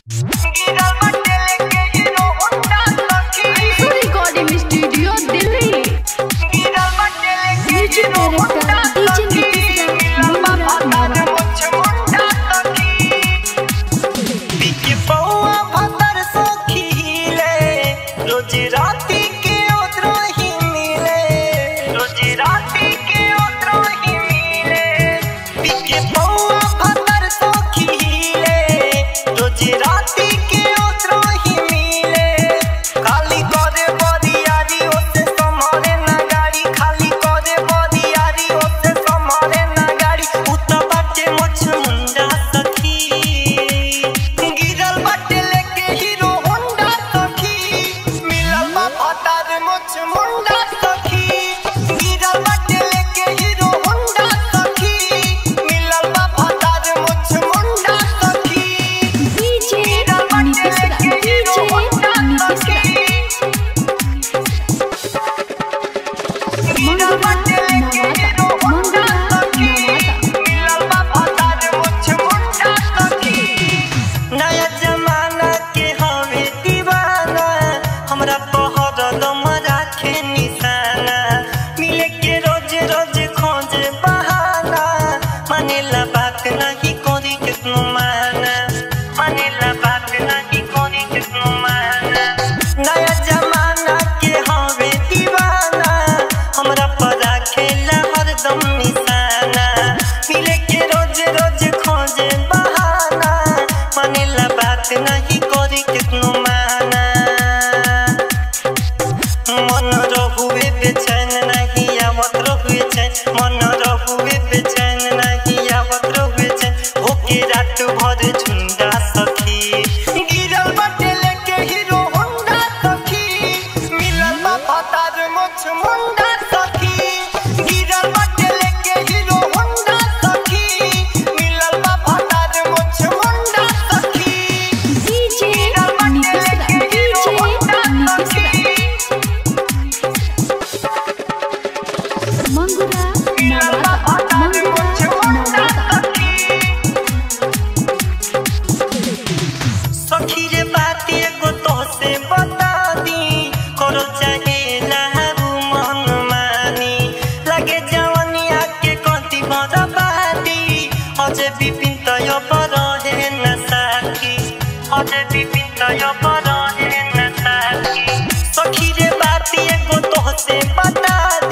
Recording studio Delhi. Music director DJ रोज राती के उतरो ही मिले, रोज राती के उतरो ही मिले, पीके पौआ भतर तो खिले, रोज राती के उतरो ही मिले, खाली करे बरियारी ओसे समारे ना गाड़ी, खाली करे बरियारी ओसे समारे ना गाड़ी, उता बाटे मोछ मुंडा सखी, गिरल बाटे लेके हीरो होंडा सखी, मोछ मुंडा सखी, गिरल बाटे लेके हीरो होंडा सखी, मिलल बा भतार मोछ मुंडा सखी, डीजे नीतिशरा डीजे नीतिशरा गिरल बाटे लेके हीरो होंडा सखी, मिलल बा भतार मोछ मुंडा सखी, नया जमाना के हवे दीवाना, हमरा पहरदम राखे निशाना, मिले के रोज रोज खोजे बहाना, मानेला बात नहीं कोरी कितनो माना, मानेला बात नहीं कोरी कितनो माना, नया जमाना के हवे दीवाना, हमरा पर राखेला हरदम निशाना, मिले के रोज रोज खोजे बहाना, मानेला बात नहीं कोरी कितनो माना, मन रहुए बेचैन नहीं आवत रहुए चैन, मन रहुए बेचैन नहीं आवत रहुए चैन, होके रात भर झुंडा सखी, गिरल बाटे लेके हीरो होंडा सखी, मिलल बा भतार मोछ मुंडा सखी, गिरल बाटे लेके हीरो होंडा सखी, मिलल बा भतार मोछ मुंडा सखी, डीजे नीतिशरा डीजे नीतिशरा मंगुरा नवादा मंगुरा नवादा। सखी रे बात एगो तोहसे बता दी, करो चाहे लहू मन मानी, लगे जवनिया के कंती बरबादी, अजे बिपिन तय पर है न साखी, अजे बिपिन तय पर है न साखी, सखी रे बात एगो तोहसे बता